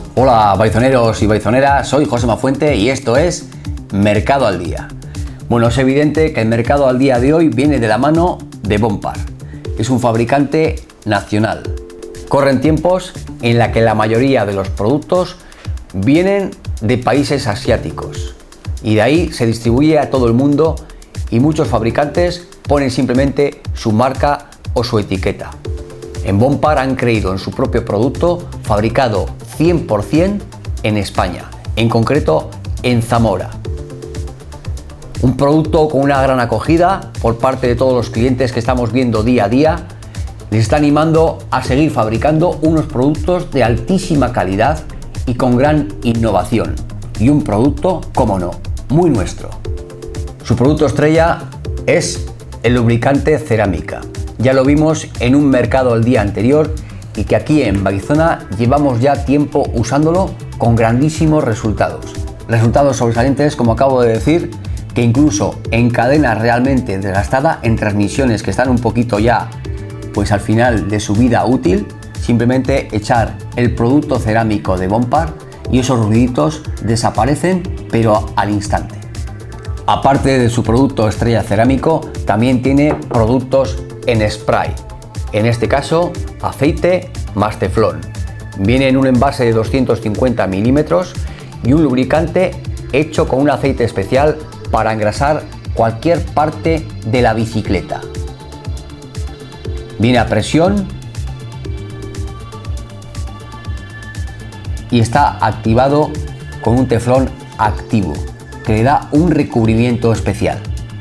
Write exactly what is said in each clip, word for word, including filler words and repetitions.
Hola baizoneros y baizoneras, soy Josema Fuente y esto es Mercado al Día. Bueno, es evidente que el mercado al día de hoy viene de la mano de Bompar. Es un fabricante nacional. Corren tiempos en la que la mayoría de los productos vienen de países asiáticos y de ahí se distribuye a todo el mundo y muchos fabricantes ponen simplemente su marca o su etiqueta. En Bompar han creído en su propio producto fabricado cien por cien en España, en concreto en Zamora. Un producto con una gran acogida por parte de todos los clientes que estamos viendo día a día. Les está animando a seguir fabricando unos productos de altísima calidad y con gran innovación. Y un producto, como no, muy nuestro. Su producto estrella es el lubricante cerámica. Ya lo vimos en un mercado el día anterior y que aquí en Baizona llevamos ya tiempo usándolo con grandísimos resultados. Resultados sobresalientes, como acabo de decir, que incluso en cadenas realmente desgastadas, en transmisiones que están un poquito ya pues al final de su vida útil, simplemente echar el producto cerámico de Bompar y esos ruiditos desaparecen, pero al instante. Aparte de su producto estrella cerámico, también tiene productos en spray. En este caso, aceite más teflón. Viene en un envase de doscientos cincuenta milímetros y un lubricante hecho con un aceite especial para engrasar cualquier parte de la bicicleta. Viene a presión y está activado con un teflón activo que le da un recubrimiento especial.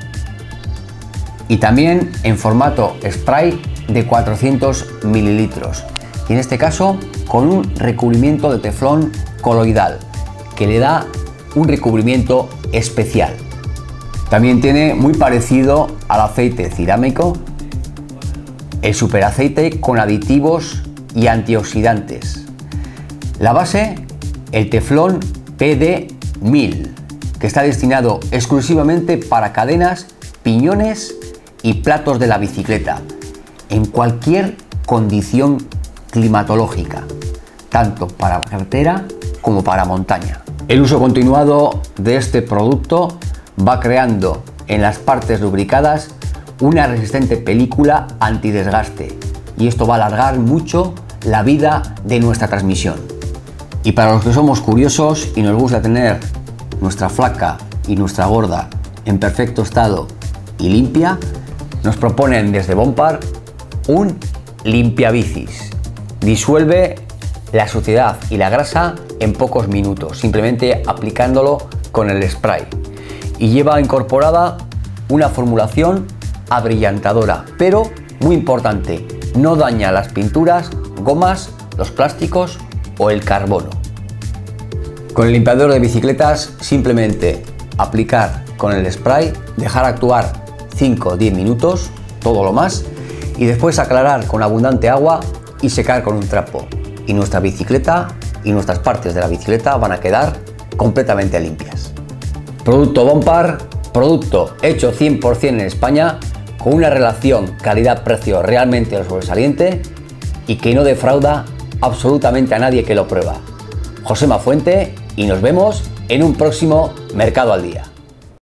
Y también en formato spray de cuatrocientos mililitros. Y en este caso con un recubrimiento de teflón coloidal que le da un recubrimiento especial. También tiene muy parecido al aceite cerámico el superaceite con aditivos y antioxidantes. La base, el teflón P D mil, que está destinado exclusivamente para cadenas, piñones y platos de la bicicleta, en cualquier condición climatológica, tanto para carretera como para montaña. El uso continuado de este producto va creando en las partes lubricadas una resistente película antidesgaste y esto va a alargar mucho la vida de nuestra transmisión. Y para los que somos curiosos y nos gusta tener nuestra flaca y nuestra gorda en perfecto estado y limpia, nos proponen desde Bompar un limpiabicis. Disuelve la suciedad y la grasa en pocos minutos, simplemente aplicándolo con el spray. Y lleva incorporada una formulación abrillantadora, pero muy importante, no daña las pinturas, gomas, los plásticos o el carbono. Con el limpiador de bicicletas simplemente aplicar con el spray, dejar actuar cinco o diez minutos, todo lo más, y después aclarar con abundante agua y secar con un trapo. Y nuestra bicicleta y nuestras partes de la bicicleta van a quedar completamente limpias. Producto Bompar, producto hecho cien por cien en España, con una relación calidad-precio realmente sobresaliente y que no defrauda absolutamente a nadie que lo prueba. Josema Fuente y nos vemos en un próximo Mercado al Día.